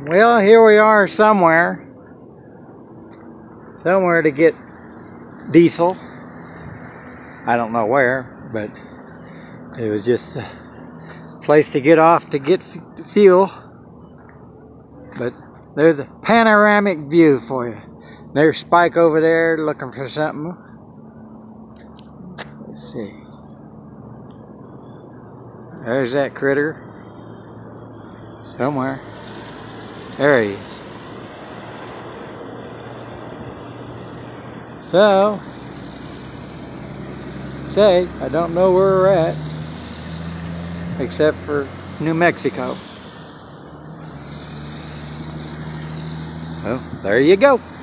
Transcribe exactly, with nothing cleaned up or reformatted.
Well, here we are somewhere. Somewhere to get diesel. I don't know where, but it was just a place to get off to get fuel. But there's a panoramic view for you. There's Spike over there looking for something. Let's see. There's that critter. Somewhere. There he is. So, say, I don't know where we're at, except for New Mexico. Well, there you go.